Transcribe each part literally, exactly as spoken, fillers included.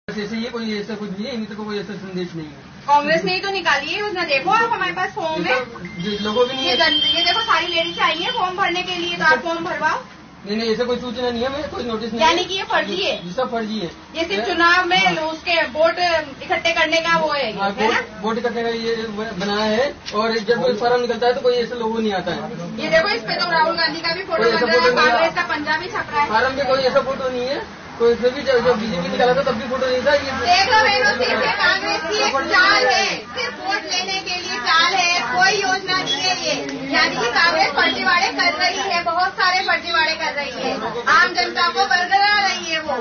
ये कोई ऐसा कुछ नहीं है, इन्हीं को कोई ऐसा संदेश नहीं है। कांग्रेस ने ही तो निकाली है योजना। देखो आप हमारे पास फॉर्म है, लोगों भी नहीं ये, ये देखो सारी लेडीज आई है फॉर्म भरने के लिए, तो आप फॉर्म भरवाओ। नहीं नहीं, ऐसा कोई सूचना नहीं है, मैं कोई नोटिस नहीं। यानी कि ये फर्जी है, ये सब फर्जी है। ये सिर्फ चुनाव में उसके वोट इकट्ठे करने का वो है, है ना? वोट इकट्ठे का ये बनाया है, और जब कोई फॉर्म निकलता है तो कोई ऐसे लोगों नहीं आता है। ये देखो इस पे तो राहुल गांधी का भी फोटो बन रहा है, कांग्रेस का पंजाबी छप रहा है। फॉर्म में कोई ऐसा फोटो नहीं है, कोई फिर भी जब बीजेपी निकाला था तब भी फोटो नहीं था। ये देख लो बहनों, सिर्फ कांग्रेस की एक चाल है, सिर्फ वोट लेने के लिए चाल है, कोई योजना नहीं है ये। यानी कि कांग्रेस फर्जीवाड़े कर रही है, बहुत सारे फर्जीवाड़े कर रही है, आम जनता को बरगला रही है वो।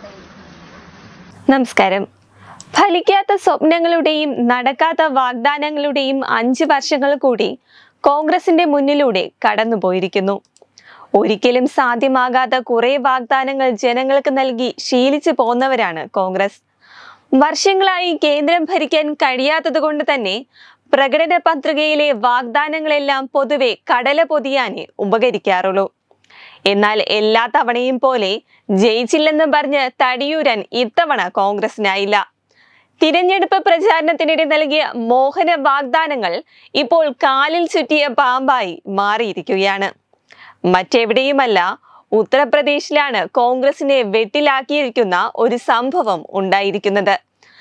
നമസ്കാരം. ഫലിക്കാത്ത സ്വപ്നങ്ങളുടെയും നടക്കാത്ത വാഗ്ദാനങ്ങളുടെയും അഞ്ച് വർഷങ്ങൾ കൂടി കോൺഗ്രസിന്റെ മുന്നിലൂടെ കടന്നുപോയിരിക്കുന്നു. ഒരിക്കലും സാധ്യമാകാത്ത കുറെ വാഗ്ദാനങ്ങൾ ജനങ്ങൾക്ക് നൽകി ശീലിച്ചു പോന്നവരാണ് കോൺഗ്രസ്. വർഷങ്ങളായി കേന്ദ്രം ഭരിക്കാൻ കഴിയാത്തത് കൊണ്ട് തന്നെ പ്രകടന പത്രികയിലെ വാഗ്ദാനങ്ങളെല്ലാം പൊതുവെ കടല പൊതിയാനേ ഉപകരിക്കാറുള്ളൂ. എന്നാൽ എല്ലാ തവണയും പോലെ ജയിച്ചില്ലെന്ന് പറഞ്ഞ് തടിയൂരാൻ ഇത്തവണ കോൺഗ്രസിനായില്ല. തിരഞ്ഞെടുപ്പ് പ്രചാരണത്തിനിടെ നൽകിയ മോഹന വാഗ്ദാനങ്ങൾ ഇപ്പോൾ കാലിൽ ചുറ്റിയ പാമ്പായി മാറിയിരിക്കുകയാണ്. മറ്റെവിടെയുമല്ല, ഉത്തർപ്രദേശിലാണ് കോൺഗ്രസിനെ വെട്ടിലാക്കിയിരിക്കുന്ന ഒരു സംഭവം ഉണ്ടായിരിക്കുന്നത്.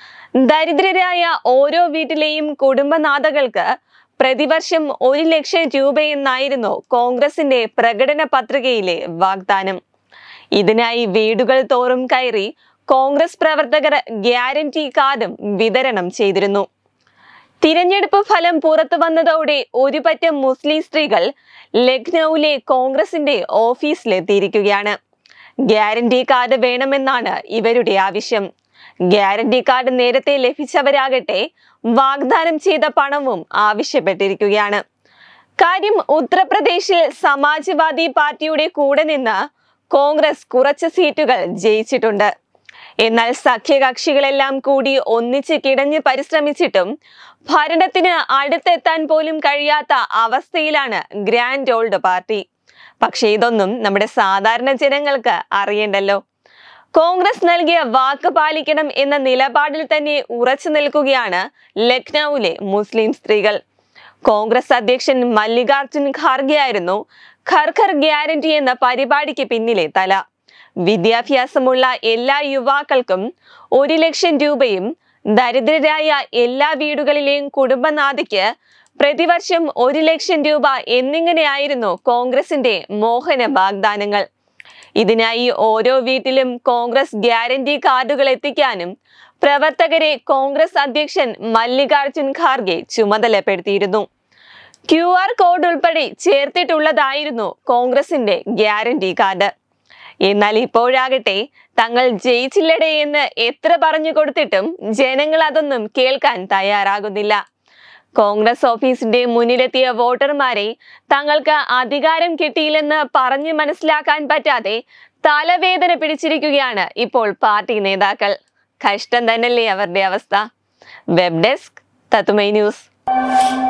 ദരിദ്രരായ ഓരോ വീട്ടിലെയും കുടുംബനാഥകൾക്ക് പ്രതിവർഷം ഒരു ലക്ഷം രൂപയെന്നായിരുന്നു കോൺഗ്രസിന്റെ പ്രകടന പത്രികയിലെ വാഗ്ദാനം. ഇതിനായി വീടുകൾ തോറും കയറി കോൺഗ്രസ് പ്രവർത്തകർ ഗ്യാരണ്ടി കാർഡും വിതരണം ചെയ്തിരുന്നു. തിരഞ്ഞെടുപ്പ് ഫലം പുറത്തു വന്നതോടെ ഒരു പറ്റം മുസ്ലിം സ്ത്രീകൾ ലക്നൌവിലെ കോൺഗ്രസിന്റെ ഓഫീസിലെത്തിയിരിക്കുകയാണ്. ഗ്യാരണ്ടി കാർഡ് വേണമെന്നാണ് ഇവരുടെ ആവശ്യം. ഗ്യാരണ്ടി കാർഡ് നേരത്തെ ലഭിച്ചവരാകട്ടെ വാഗ്ദാനം ചെയ്ത പണവും ആവശ്യപ്പെട്ടിരിക്കുകയാണ്. കാര്യം, ഉത്തർപ്രദേശിൽ സമാജ്വാദി പാർട്ടിയുടെ കൂടെ നിന്ന് കോൺഗ്രസ് കുറച്ച് സീറ്റുകൾ ജയിച്ചിട്ടുണ്ട്. എന്നാൽ സഖ്യകക്ഷികളെല്ലാം കൂടി ഒന്നിച്ച് കിടഞ്ഞ് പരിശ്രമിച്ചിട്ടും ഭരണത്തിന് അടുത്തെത്താൻ പോലും കഴിയാത്ത അവസ്ഥയിലാണ് ഗ്രാൻഡ് ഓൾഡ് പാർട്ടി. പക്ഷെ ഇതൊന്നും നമ്മുടെ സാധാരണ ജനങ്ങൾക്ക് അറിയണ്ടല്ലോ. കോൺഗ്രസ് നൽകിയ വാക്ക് പാലിക്കണം എന്ന നിലപാടിൽ തന്നെ ഉറച്ചു നിൽക്കുകയാണ് ലക്നൌവിലെ മുസ്ലിം സ്ത്രീകൾ. കോൺഗ്രസ് അധ്യക്ഷൻ മല്ലികാർജുൻ ഖാർഗെ ആയിരുന്നു ഘർ ഘർ ഗ്യാരണ്ടി എന്ന പരിപാടിക്ക് പിന്നിലെ തല. വിദ്യാഭ്യാസമുള്ള എല്ലാ യുവാക്കൾക്കും ഒരു ലക്ഷം രൂപയും ദരിദ്രരായ എല്ലാ വീടുകളിലെയും കുടുംബനാഥയ്ക്ക് പ്രതിവർഷം ഒരു ലക്ഷം രൂപ എന്നിങ്ങനെയായിരുന്നു കോൺഗ്രസിന്റെ മോഹന വാഗ്ദാനങ്ങൾ. ഇതിനായി ഓരോ വീട്ടിലും കോൺഗ്രസ് ഗ്യാരണ്ടി കാർഡുകൾ എത്തിക്കാനും പ്രവർത്തകരെ കോൺഗ്രസ് അധ്യക്ഷൻ മല്ലികാർജുൻ ഖാർഗെ ചുമതലപ്പെടുത്തിയിരുന്നു. ക്യു ആർ കോഡ് ഉൾപ്പെടെ ചേർത്തിട്ടുള്ളതായിരുന്നു കോൺഗ്രസിന്റെ ഗ്യാരണ്ടി കാർഡ്. എന്നാൽ ഇപ്പോഴാകട്ടെ തങ്ങൾ ജയിച്ചില്ലടേ എന്ന് എത്ര പറഞ്ഞു കൊടുത്തിട്ടും ജനങ്ങൾ അതൊന്നും കേൾക്കാൻ തയ്യാറാകുന്നില്ല. കോൺഗ്രസ് ഓഫീസിന്റെ മുന്നിലെത്തിയ വോട്ടർമാരെ തങ്ങൾക്ക് അധികാരം കിട്ടിയില്ലെന്ന് പറഞ്ഞു മനസ്സിലാക്കാൻ പറ്റാതെ തലവേദന പിടിച്ചിരിക്കുകയാണ് ഇപ്പോൾ പാർട്ടി നേതാക്കൾ. കഷ്ടം തന്നെയല്ലേ അവരുടെ അവസ്ഥ. വെബ് ഡെസ്ക് തത്തുമൈ ന്യൂസ്.